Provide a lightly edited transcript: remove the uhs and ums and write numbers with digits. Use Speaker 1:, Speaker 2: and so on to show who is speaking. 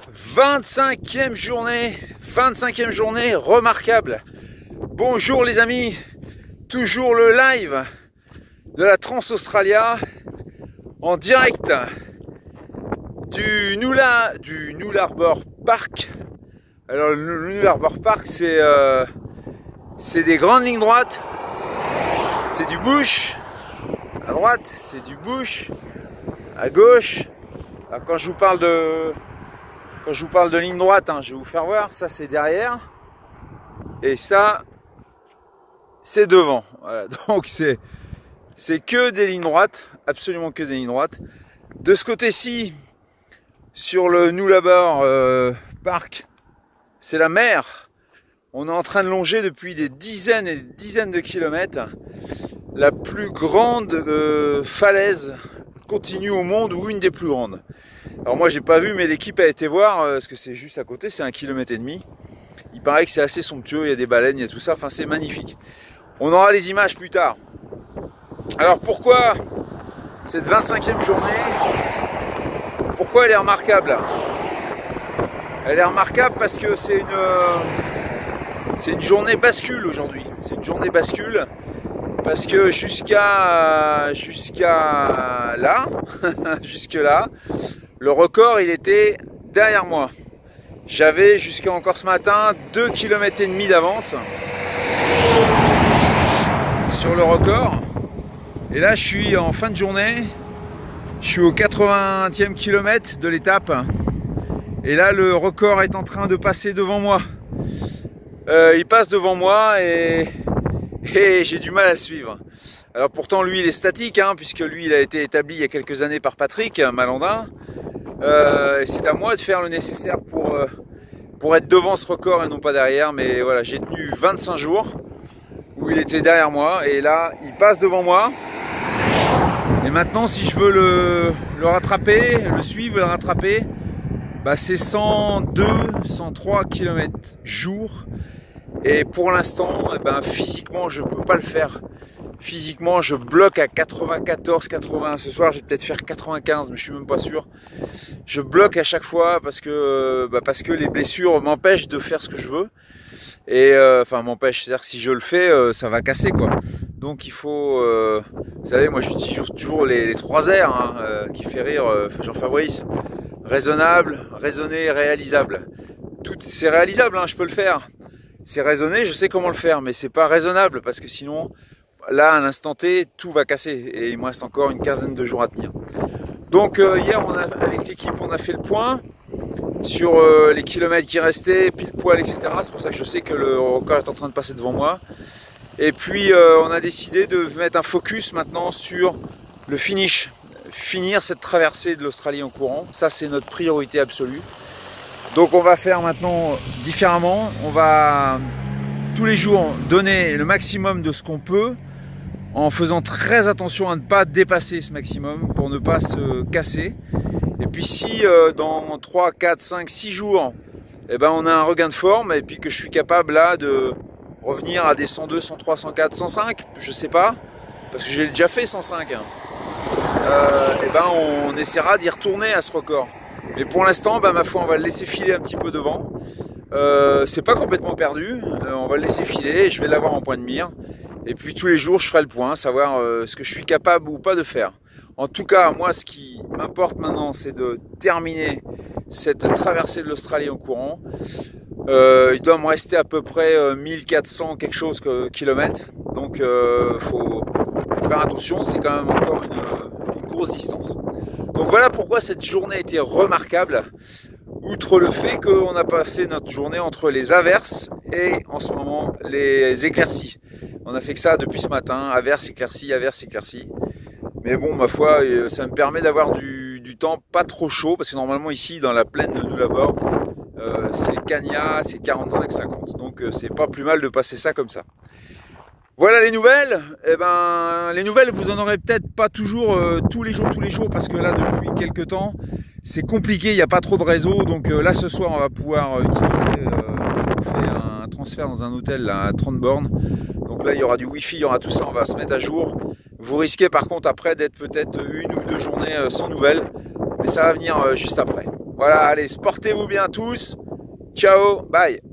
Speaker 1: 25e journée remarquable. Bonjour les amis, toujours le live de la Trans-Australia en direct du Nullarbor Park. Alors le Nullarbor Park, c'est des grandes lignes droites, c'est du bush à droite, c'est du bush à gauche. Alors quand je vous parle de ligne droite, je vais vous faire voir, ça c'est derrière et ça c'est devant. Voilà, donc c'est que des lignes droites, absolument que des lignes droites. De ce côté-ci, sur le Nullarbor Park, c'est la mer. On est en train de longer depuis des dizaines et des dizaines de kilomètres la plus grande falaise continue au monde, ou une des plus grandes. Alors moi j'ai pas vu, mais l'équipe a été voir, parce que c'est juste à côté, c'est 1,5 km. Il paraît que c'est assez somptueux, il y a des baleines, il y a tout ça, enfin c'est magnifique. On aura les images plus tard. Alors pourquoi cette 25e journée, pourquoi elle est remarquable? Elle est remarquable parce que c'est une journée bascule aujourd'hui. C'est une journée bascule parce que jusqu'à là, jusque là, le record il était derrière moi. J'avais jusqu'à encore ce matin 2,5 km d'avance sur le record. Et là je suis en fin de journée, je suis au 80e kilomètre de l'étape. Et là le record est en train de passer devant moi. Il passe devant moi et j'ai du mal à le suivre. Alors pourtant lui il est statique, puisque lui il a été établi il y a quelques années par Patrick Malandin. Et c'est à moi de faire le nécessaire pour être devant ce record et non pas derrière. Mais voilà, j'ai tenu 25 jours où il était derrière moi et là il passe devant moi. Et maintenant si je veux le rattraper, le suivre, le rattraper, c'est 102, 103 km jour. Et pour l'instant, physiquement je peux pas le faire. Physiquement je bloque à 94, 80. Ce soir je vais peut-être faire 95, mais je suis même pas sûr. Je bloque à chaque fois parce que les blessures m'empêchent de faire ce que je veux. Et m'empêche, c'est-à-dire que si je le fais, ça va casser quoi. Donc il faut, vous savez, moi j'utilise toujours les 3 R qui fait rire Jean-Fabrice. Raisonnable, raisonné, réalisable. Tout c'est réalisable, je peux le faire. C'est raisonné, je sais comment le faire, mais c'est pas raisonnable parce que sinon, là à l'instant T, tout va casser et il me reste encore une quinzaine de jours à tenir. Donc hier, avec l'équipe, on a fait le point sur les kilomètres qui restaient, pile poil, etc. C'est pour ça que je sais que le record est en train de passer devant moi. Et puis on a décidé de mettre un focus maintenant sur le finish. Finir cette traversée de l'Australie en courant, ça c'est notre priorité absolue. Donc on va faire maintenant différemment, on va tous les jours donner le maximum de ce qu'on peut, en faisant très attention à ne pas dépasser ce maximum pour ne pas se casser. Et puis si dans 3, 4, 5, 6 jours, on a un regain de forme et puis que je suis capable là de revenir à des 102, 103, 104, 105, je sais pas, parce que j'ai déjà fait 105. On essaiera d'y retourner à ce record. Mais pour l'instant, ma foi, on va le laisser filer un petit peu devant. C'est pas complètement perdu, on va le laisser filer, je vais l'avoir en point de mire. Et puis tous les jours, je ferai le point, savoir ce que je suis capable ou pas de faire. En tout cas, moi, ce qui m'importe maintenant, c'est de terminer cette traversée de l'Australie en courant. Il doit me rester à peu près 1400 quelque chose kilomètres. Donc, faut faire attention, c'est quand même encore une grosse distance. Donc voilà pourquoi cette journée était remarquable, outre le fait qu'on a passé notre journée entre les averses et en ce moment les éclaircies. On a fait que ça depuis ce matin, averses, éclaircies, averses, éclaircies. Mais bon, ma foi, ça me permet d'avoir du temps pas trop chaud, parce que normalement ici dans la plaine de Nullarbor, c'est Cagna, c'est 45-50. Donc c'est pas plus mal de passer ça comme ça. Voilà les nouvelles. Les nouvelles, vous en aurez peut-être pas toujours tous les jours, parce que là depuis quelques temps, c'est compliqué, il n'y a pas trop de réseau. Donc là ce soir, on va pouvoir utiliser, on fait un transfert dans un hôtel là, à 30 bornes. Donc là il y aura du wifi, il y aura tout ça, on va se mettre à jour. Vous risquez par contre après d'être peut-être 1 ou 2 journées sans nouvelles, mais ça va venir juste après. Voilà, allez, sportez-vous bien tous. Ciao, bye.